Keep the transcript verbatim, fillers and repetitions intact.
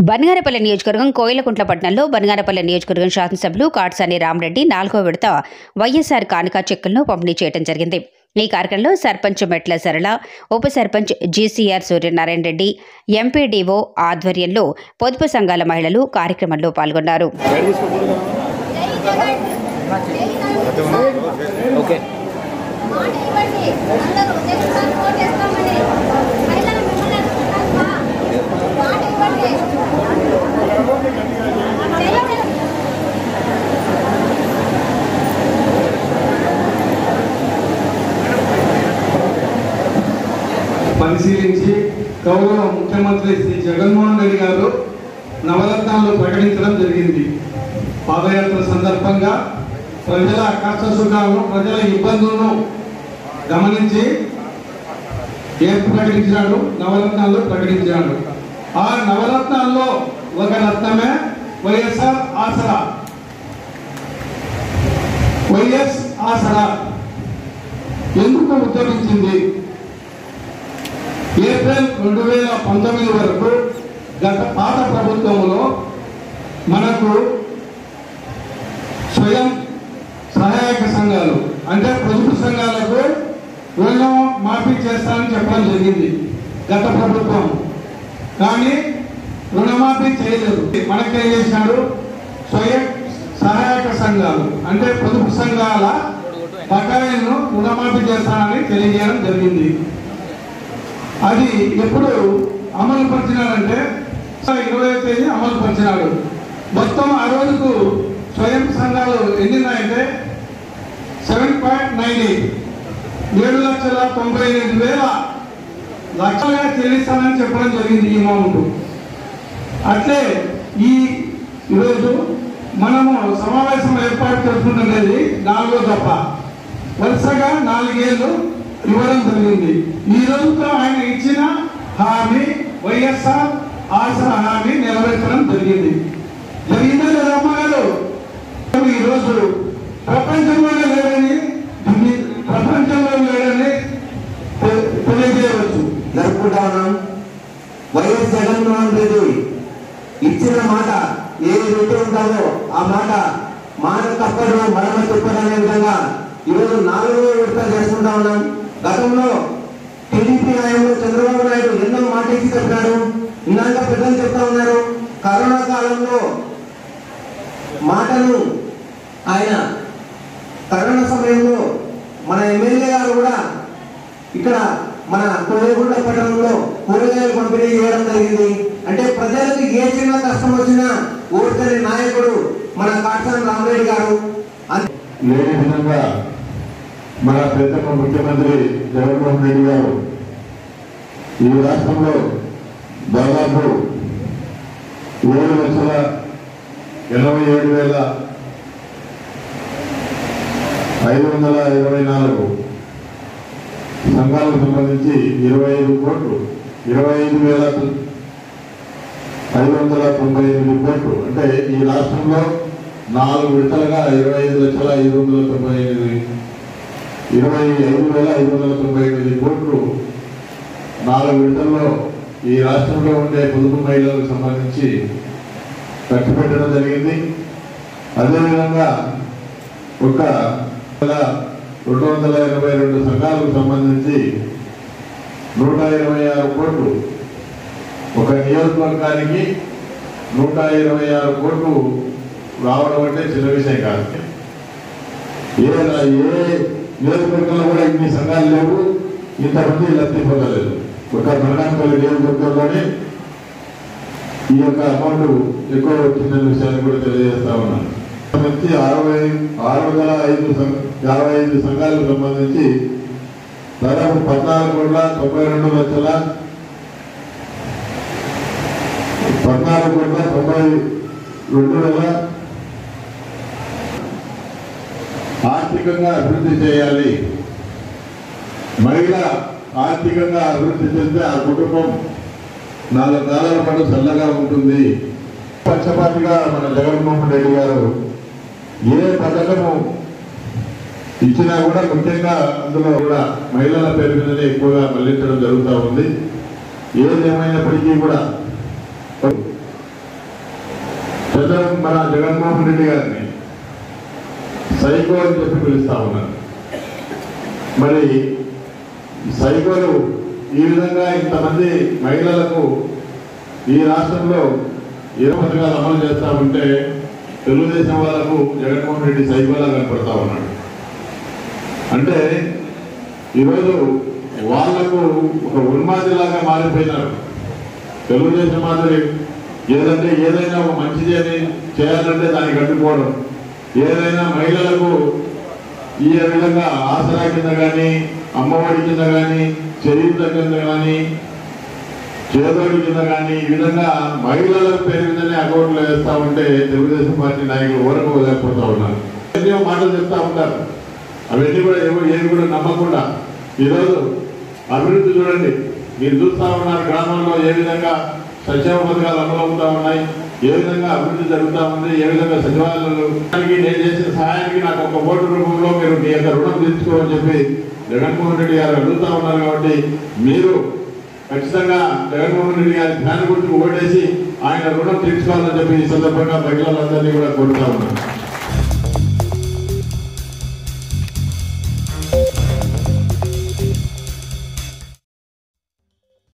బనగానపల్లి నియోజకవర్గం కోయిలకుంట్ల పట్టణంలో బనగానపల్లి నియోజకవర్గం శాసనసభ్యులు కాట్సాని రామరెడ్డి నాలుగో విడత వైఎస్ఆర్ కానుక చెక్కులను పంపిణీ చేయడం జరిగింది. ఈ కార్యక్రమంలో సర్పంచ్ మెట్ల సరళ, ఉప సర్పంచ్ జీసీఆర్ సూర్యనారాయణ రెడ్డి, ఎంపీడీఓ ఆధ్వర్యంలో పొదుపు సంఘాల మహిళలు కార్యక్రమంలో పాల్గొన్నారు. పరిశీలించి గౌరవ ముఖ్యమంత్రి శ్రీ జగన్మోహన్ రెడ్డి గారు నవరత్నాలు ప్రకటించడం జరిగింది. పాదయాత్ర సందర్భంగా ప్రజల కష్ట సుఖాలను, ప్రజల ఇబ్బందులను గమనించి ఏం ప్రకటించినాడు, నవరత్నాలు ప్రకటించినాడు. ఆ నవరత్నాల్లో ఒక రత్నమే వైఎస్ఆర్ ఆసరా. వైఎస్ ఆసరా ఎందుకు ఉద్యమించింది? ఏప్రిల్ రెండు వేల పంతొమ్మిది వరకు గత పాత ప్రభుత్వంలో మనకు స్వయం సహాయక సంఘాలు అంటే పొదుపు సంఘాలకు రుణం మాఫీ చేస్తానని చెప్పడం జరిగింది గత ప్రభుత్వం. కానీ రుణమాఫీ చేయలేదు. మనకేం చేసినాడు? స్వయం సహాయక సంఘాలు అంటే పొదుపు సంఘాల బకాయిలను రుణమాఫీ చేస్తానని తెలియజేయడం జరిగింది. అది ఎప్పుడు అమలు పరిచినాడంటే ఇరవై తేదీ అమలు పరిచినాడు. మొత్తం ఆ రోజుకు స్వయం సంఘాలు ఎన్నిన్నాయంటే సెవెన్ పాయింట్ నైన్ ఎయిట్ ఏడు లక్షల తొంభై ఎనిమిది వేల లక్షలుగా చెల్లిస్తానని చెప్పడం జరిగింది ఈ అమౌంట్. అట్లే ఈ ఈరోజు మనము సమావేశం ఏర్పాటు చేసుకుంటున్నది నాలుగో తప్ప వరుసగా నాలుగేళ్లు ఇవ్వడం జరిగింది. ఈ రోజుతో ఆయన ఇచ్చిన హామీ వైఎస్ఆర్ ఆసరా హామీ నెరవేర్చడం జరిగింది. జరిగిందా లేదా అమ్మగారు? ఈరోజు ప్రపంచంలోనే లేదని ప్రపంచంలో లేదని తెలియజేయవచ్చు. జరుపుకుంటా ఉన్నాం. వైఎస్ జగన్మోహన్ రెడ్డి ఇచ్చిన మాట ఏదైతే ఉంటారో ఆ మాట మాట తప్పడం మరమ తప్పడం అనే విధంగా ఈరోజు నాలుగో విడత చేసుకుంటా ఉన్నాం. గతంలో టీడీపీ హయాంలో చంద్రబాబు నాయుడు ఎన్నో మాట ఇచ్చి చెప్పారు. ఇందాక పెద్దలు చెప్తా ఉన్నారు. కరోనా కాలంలో మాటను ఆయన కరోనా సమయంలో మన ఎమ్మెల్యే గారు కూడా ఇక్కడ మన కోయగూడ పట్టణంలో కూరగాయలు పంపిణీ చేయడం జరిగింది. అంటే ప్రజలకు ఏ చిన్న కష్టం వచ్చినా ఓర్చని నాయకుడు మన కాట్సాని రామరెడ్డి గారు. లేని విధంగా మన ప్రియతమ ముఖ్యమంత్రి జగన్మోహన్ రెడ్డి గారు ఈ రాష్ట్రంలో దాదాపు ఏడు లక్షల ఎనభై ఏడు వేల ఐదు వందల ఇరవై నాలుగు సంఘాలకు సంబంధించి ఇరవై ఐదు కోట్లు ఇరవై ఐదు వేల ఐదు వందల తొంభై ఎనిమిది కోట్లు అంటే ఈ రాష్ట్రంలో నాలుగు విడతలుగా ఇరవై ఐదు లక్షల ఐదు వందల తొంభై ఎనిమిది ఇరవై ఐదు వేల ఐదు వందల తొంభై ఎనిమిది కోట్లు నాలుగు విడతల్లో ఈ రాష్ట్రంలో ఉండే పొదుపు మహిళలకు సంబంధించి ఖర్చు పెట్టడం జరిగింది. అదేవిధంగా ఒక రెండు వందల ఎనభై రెండు సంఘాలకు సంబంధించి నూట ఇరవై ఆరు కోట్లు ఒక నియోజకవర్గానికి నూట ఇరవై ఆరు కోట్లు రావడం అంటే చిన్న విషయం కాదు. ఏ ఏ నియోజకవర్గంలో కూడా ఇన్ని సంఘాలు లేవు, ఇంతమంది లబ్ధి పొందలేదు. ఒక బనగానపల్లి నియోజకవర్గంలోనే ఈ యొక్క అమౌంట్ ఎక్కువ వచ్చిన విషయాన్ని కూడా తెలియజేస్తా ఉన్నాను. సంబంధించి అరవై ఆరు వందల ఐదు యాభై ఐదు సంఘాలకు సంబంధించి దాదాపు పద్నాలుగు కోట్ల తొంభై రెండు లక్షల పద్నాలుగు కోట్ల తొంభై రెండు వేల ఆర్థికంగా అభివృద్ధి చేయాలి. మహిళ ఆర్థికంగా అభివృద్ధి చెందితే ఆ కుటుంబం నాలుగు కాలాల పాటు చల్లగా ఉంటుంది. పక్షపాతిగా మన జగన్మోహన్ రెడ్డి గారు ఏ పథకము ఇచ్చినా కూడా ముఖ్యంగా అందులో కూడా మహిళల పేరు మీదనే ఎక్కువగా మళ్లించడం జరుగుతూ ఉంది. ఏదేమైనప్పటికీ కూడా పెద్ద మన జగన్మోహన్ రెడ్డి గారిని సైకో అని చెప్పి పిలుస్తా ఉన్నారు. మరి సైకోలు ఈ విధంగా ఇంతమంది మహిళలకు ఈ రాష్ట్రంలో ఏ పథకాలు అమలు చేస్తా ఉంటే తెలుగుదేశం వాళ్ళకు జగన్మోహన్ రెడ్డి సైకోలా కనపడతా ఉన్నాడు. అంటే ఈరోజు వాళ్లకు ఒక ఉన్మాదిలాగా మారిపోయినారు. తెలుగుదేశం మాదిరి ఏదంటే ఏదైనా ఒక మంచి చేయాలంటే దానికి అడ్డుకోవడం, ఏదైనా మహిళలకు ఈ విధంగా ఆసరా కింద కానీ అమ్మఒడి కింద కానీ చేయూత కింద కానీ చేదోడి కింద కానీ ఈ విధంగా మహిళల పేరు మీదనే అకౌంట్లు వేస్తా ఉంటే తెలుగుదేశం పార్టీ నాయకులు ఊరకపోలేకపోతా ఉన్నారు. ఎన్నో మాటలు చెప్తా ఉంటారు, అవన్నీ కూడా ఏమో ఏమి కూడా నమ్మకుండా ఈరోజు అభివృద్ధి చూడండి. మీరు చూస్తా ఉన్నారు గ్రామాల్లో ఏ విధంగా సంక్షేమ పథకాలు అమలు అవుతా ఉన్నాయి, ఏ విధంగా అభివృద్ధి జరుగుతూ ఉంది, ఏ విధంగా సచివాలయాలు నేను చేసిన సహాయానికి నాకు ఒక ఓటు రూపంలో మీరు మీ యొక్క రుణం తీర్చుకోమని చెప్పి జగన్మోహన్ రెడ్డి గారు అడుగుతా ఉన్నారు. కాబట్టి మీరు ఖచ్చితంగా జగన్మోహన్ రెడ్డి గారి ఫ్యాన్ గుర్తుకు ఓటేసి ఆయన రుణం తీర్చుకోవాలని చెప్పి ఈ సందర్భంగా మహిళలందరినీ కూడా కోరుతా ఉన్నారు.